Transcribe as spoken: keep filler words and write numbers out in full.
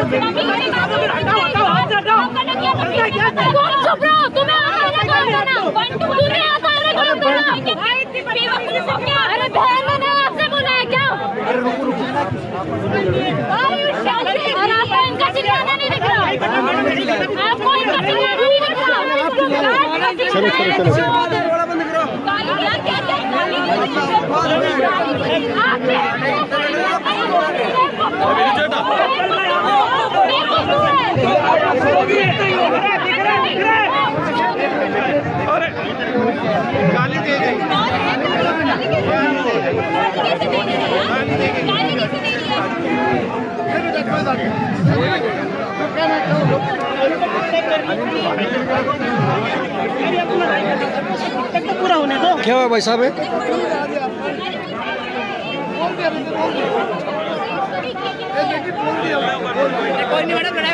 चलो चलो चलो गाली दे गई पूरा होने दो। क्या हुआ भाई साहब? कोई नहीं मैडम